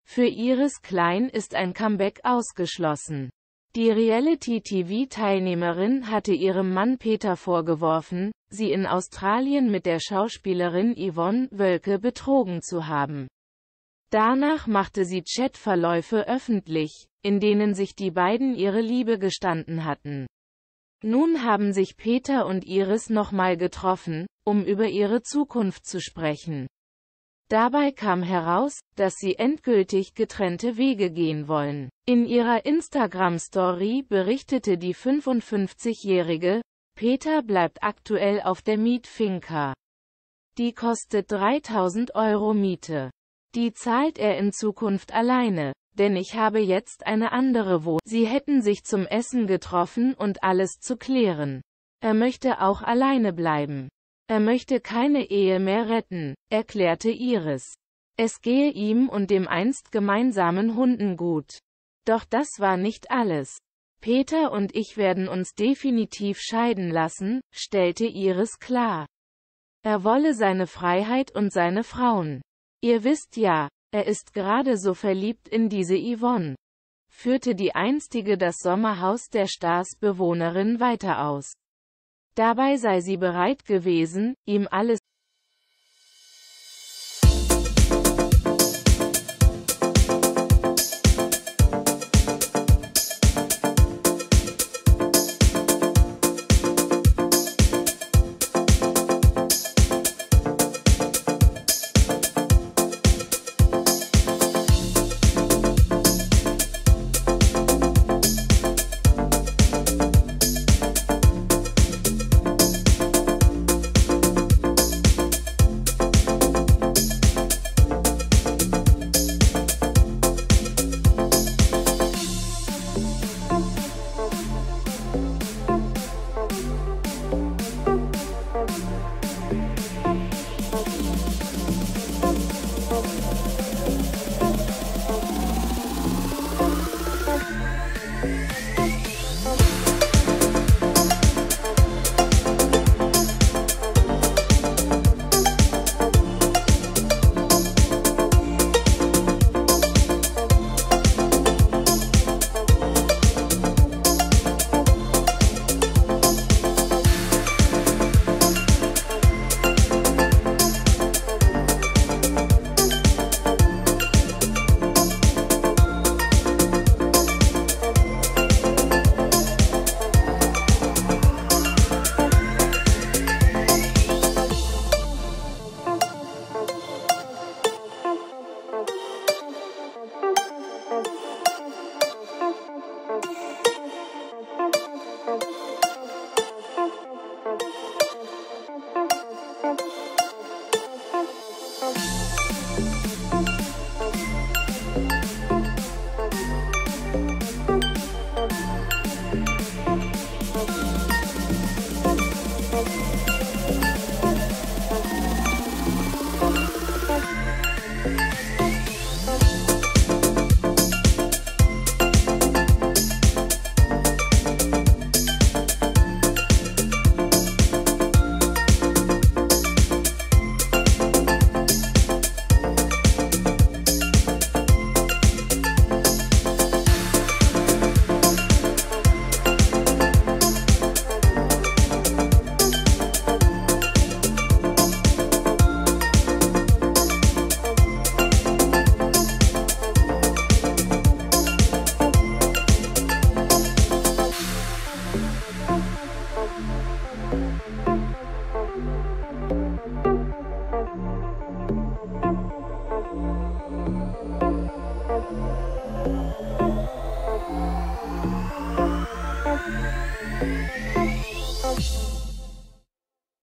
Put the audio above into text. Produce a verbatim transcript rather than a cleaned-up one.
Für Iris Klein ist ein Comeback ausgeschlossen. Die Reality-T V-Teilnehmerin hatte ihrem Mann Peter vorgeworfen, sie in Australien mit der Schauspielerin Yvonne Wölke betrogen zu haben. Danach machte sie Chatverläufe öffentlich, in denen sich die beiden ihre Liebe gestanden hatten. Nun haben sich Peter und Iris nochmal getroffen, um über ihre Zukunft zu sprechen. Dabei kam heraus, dass sie endgültig getrennte Wege gehen wollen. In ihrer Instagram-Story berichtete die fünfundfünfzigjährige, Peter bleibt aktuell auf der Mietfinca. Die kostet dreitausend Euro Miete. Die zahlt er in Zukunft alleine, denn ich habe jetzt eine andere Wohnung. Sie hätten sich zum Essen getroffen und alles zu klären. Er möchte auch alleine bleiben. Er möchte keine Ehe mehr retten, erklärte Iris. Es gehe ihm und dem einst gemeinsamen Hunden gut. Doch das war nicht alles. Peter und ich werden uns definitiv scheiden lassen, stellte Iris klar. Er wolle seine Freiheit und seine Frauen. Ihr wisst ja, er ist gerade so verliebt in diese Yvonne, führte die einstige das Sommerhaus der Stars-Bewohnerin weiter aus. Dabei sei sie bereit gewesen, ihm alles Thank you.